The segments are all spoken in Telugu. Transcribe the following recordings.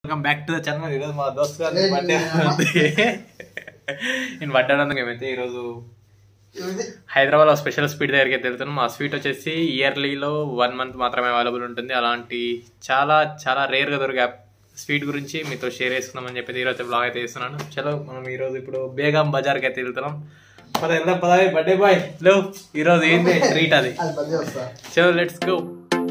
Welcome back to the channel. ఈరోజు మా దోస్త్ గారి బర్త్డే ఉంది. నేను పడ్డానందుకు మేమైతే ఈరోజు హైదరాబాద్లో స్పెషల్ స్వీట్ దగ్గరికి అయితే వెళ్తున్నాం. ఆ స్వీట్ వచ్చేసి ఇయర్లీలో 1 month మాత్రమే అవైలబుల్ ఉంటుంది. అలాంటి చాలా చాలా రేర్గా దొరికే స్వీట్ గురించి మీతో షేర్ చేసుకుందామని చెప్పి ఈరోజు బ్లాగ్ అయితే చేస్తున్నాను. చలో మనం ఈరోజు ఇప్పుడు బేగం బజార్కి అయితే వెళ్తున్నాం. వెళ్దాం పదాయి. బర్త్డే బాయ్ లో ఈరోజు ఏంటి ట్రీట్ అది. చలో లెట్స్ గో.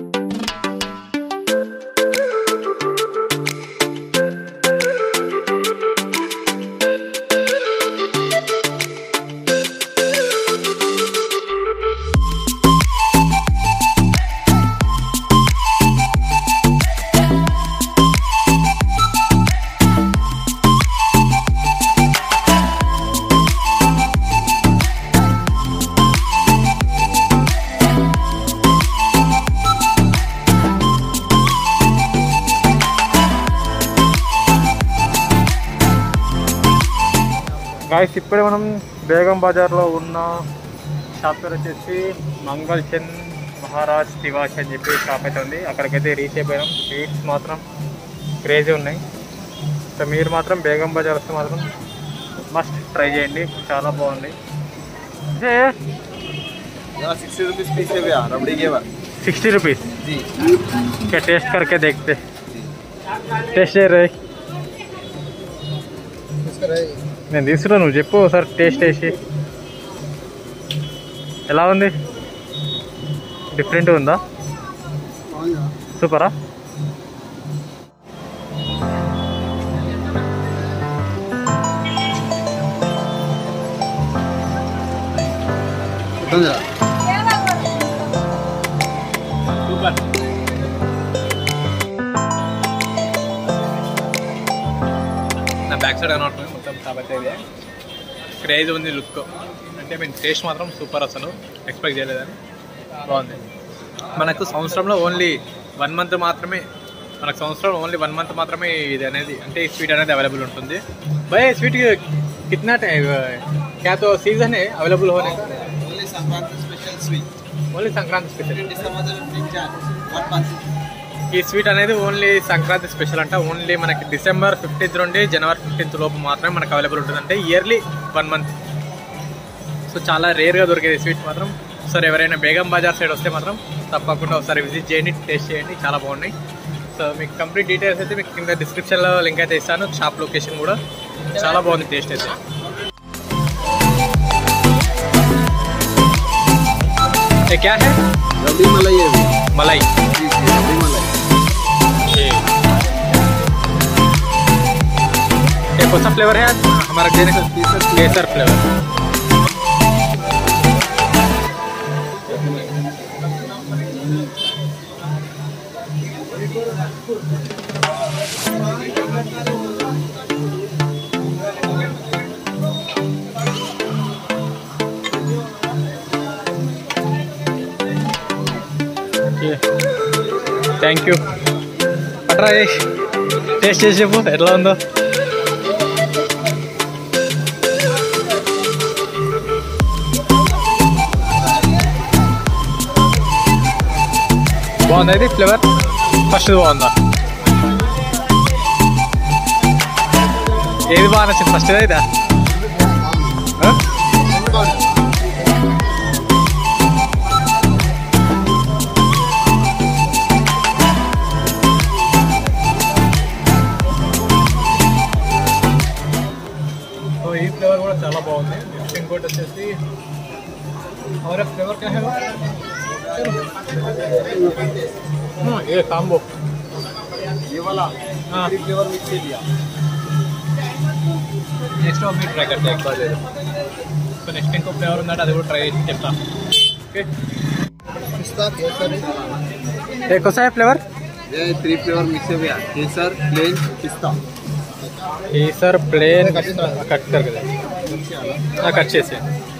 గాయస్ ఇప్పుడే మనం బేగం బజార్లో ఉన్న షాప్ పేరు వచ్చేసి మంగళ్ చంద్ మహారాజ్ తివాష్ అని చెప్పి షాప్ అయితే ఉంది. అక్కడికైతే రీచ్ అయిపోయాం. స్వీట్స్ మాత్రం క్రేజీ ఉన్నాయి. సో మీరు మాత్రం బేగం బజార్ వస్తే మాత్రం మస్ట్ ట్రై చేయండి, చాలా బాగుంది. 60 रुपीज़ पीस है भैया, रबड़ी के बाद 60 रुपीज़ जी। क्या टेस्ट करके देखते, టేస్ట్ చేయరా? నేను తీసుకురా, నువ్వు చెప్పు ఒకసారి టేస్ట్ వేసి ఎలా ఉంది. డిఫరెంట్గా ఉందా? సూపరా? సూపర్. నా బ్యాక్ సైడ్ అనమాట మొత్తం కాబట్టి క్రేజ్ ఉంది. లుక్ అంటే టేస్ట్ మాత్రం సూపర్. అసలు ఎక్స్పెక్ట్ చేయలేదని బాగుంది. మనకు సంవత్సరంలో ఓన్లీ 1 month మాత్రమే, ఓన్లీ 1 month మాత్రమే ఇది అనేది, అంటే ఈ స్వీట్ అనేది అవైలబుల్ ఉంటుంది. भाई स्वीट कितना टाइम क्या तो सीजन है अवेलेबल होने का? Only Sankranti special sweet, only Sankranti special. ఈ స్వీట్ అనేది ఓన్లీ సంక్రాంతి స్పెషల్ అంట. ఓన్లీ మనకి December 15th నుండి January 15th లోపు మాత్రమే మనకు అవైలబుల్ ఉంటుంది. అంటే ఇయర్లీ 1 month. సో చాలా రేర్గా దొరికేది స్వీట్ మాత్రం. సరే ఎవరైనా బేగం బజార్ సైడ్ వస్తే మాత్రం తప్పకుండా ఒకసారి విజిట్ చేయండి, టేస్ట్ చేయండి, చాలా బాగున్నాయి. సో మీకు కంప్లీట్ డీటెయిల్స్ అయితే మీకు కింద డిస్క్రిప్షన్లో లింక్ అయితే ఇస్తాను. షాప్ లొకేషన్ కూడా చాలా బాగుంది. టేస్ట్ అయితే क्या है? रबड़ी मलाई है भी। मलाई जी जी, रबड़ी मलाई। ये कौन सा फ्लेवर है हमारा? देने का केसर फ्लेवर. Thank you. అట్రా టేస్ట్ చేసి చెప్పు ఎట్లా ఉందో. బాగుందా ఇది ఫ్లేవర్? ఫస్ట్ బాగుందా? ఏది బాగా నచ్చింది ఫస్ట్? ఇదా? ఈ ఫ్లేవర్ కూడా చాలా బాగుంది. ఇంకోటి వచ్చేసి और फ्लेवर क्या है? ये काम्बो, ये वाला हाँ फ्लेवर मिक्स है दिया। నెక్స్ట్ ఒక మీరు ట్రై करते हैं एक बार. సో నెక్స్ట్ ఇంకో ఫ్లేవర్ ఉందంటే అది కూడా ట్రై చేసి చెప్తా. ఓకే, पिस्ता केसर ఏ कोसा है फ्लेवर? ये 3 फ्लेवर मिक्स है भैया, केसर प्लेन पिस्ता। కేసర్ ప్లేన్ కట్ करके కట్ చేసి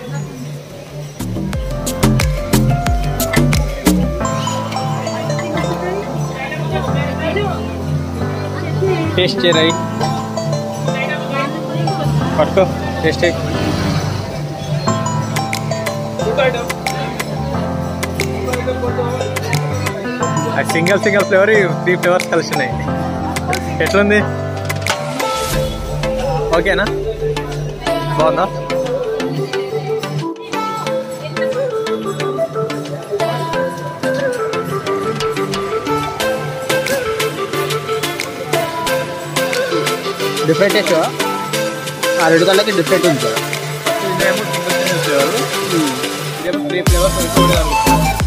టేస్ట్ చేయరాయి పట్టుకో టేస్ట్. సింగిల్ ఫ్లేవర్ 3 ఫ్లేవర్స్ కలిసి ఉన్నాయి. ఎట్లుంది? ఓకేనా? బాగుందా? డిఫరెంట్ టేస్ట్ ఆ రెండు కళ్ళకి డిఫరెంట్ ఉంది. ఇదేమో 3 ఫ్లేవర్స్